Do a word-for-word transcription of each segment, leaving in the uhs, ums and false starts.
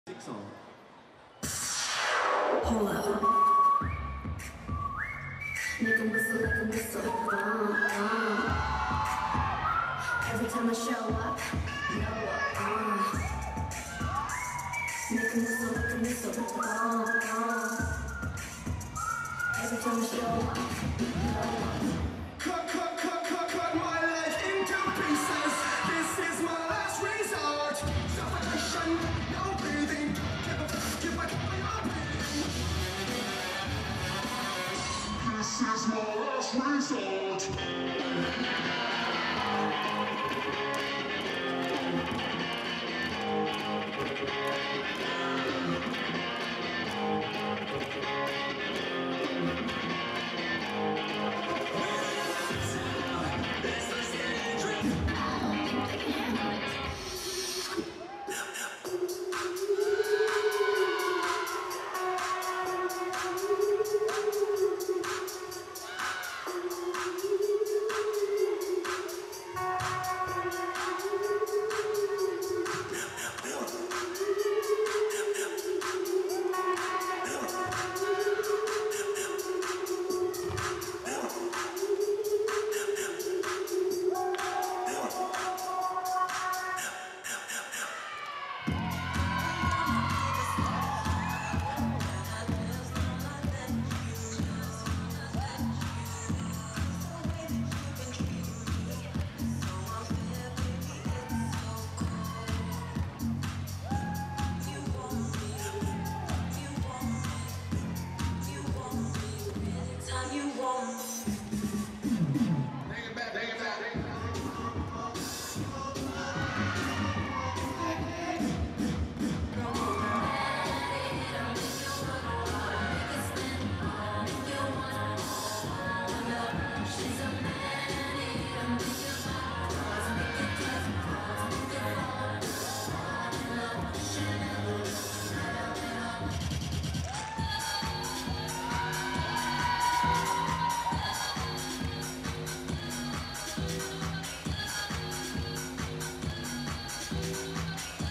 Six on. Hold up. Make 'em whistle like a missile. Uh, uh. Every time I show up, blow up. Uh. Make 'em whistle like a missile. Uh, uh. Every time I show up, blow up. Cut, cut, cut, cut, cut my life into pieces. This is my last resort. Suffocation, no breathing. Give a give my fire breathing. This is my last resort.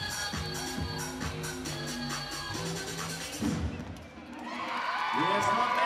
Yes,